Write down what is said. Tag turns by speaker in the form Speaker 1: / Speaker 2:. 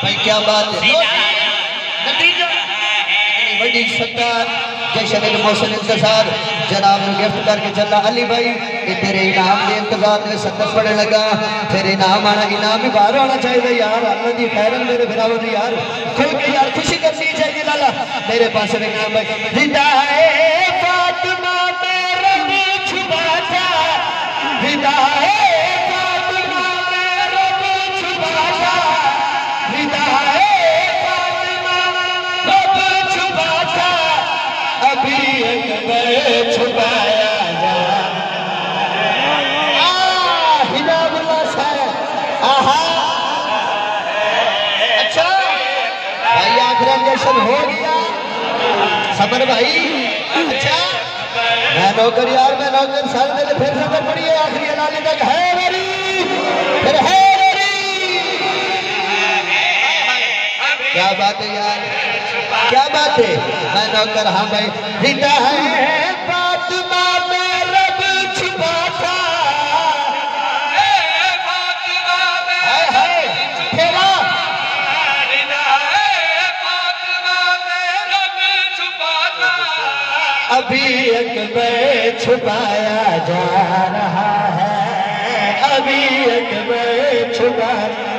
Speaker 1: भाई क्या बात है। बड़ी सत्तार जैसे के मौसम इंतजार जनाब ने गिफ्ट करके चला अली भाई ये तेरे इनाम के इंतजार में सत्तर पड़ने लगा फिर इनाम आना इनाम भी बाहर आना चाहिए यार अल्लाह दी खैरन मेरे बिरावर यार खुल के यार खुशी करनी चाहिए लाला मेरे पास इनाम भाई हिदाए फातिमा मेरा छुपाता हिदाए फातिमा मेरा छुपाता हिदाए फातिमा रब छुपाता अभी एक छुपाया जा हिदाबुल्लाह साहब आहा अच्छा भाई आखिर जैसन हो गया सबर भाई अच्छा मैं नौकर यार मैं नौकर साल में फिर सफर पड़ी है आखिरी अनाले तक है मेरी फिर है मेरी क्या बात है यार क्या बात है मैं नौकर हाँ भाई हिदा है फातिमा में रब छुपाता फातिमा में हाय फेरा हिदा है फातिमा में रब छुपाता अभी एक में छुपाया जा रहा है अभी एक में छुपाया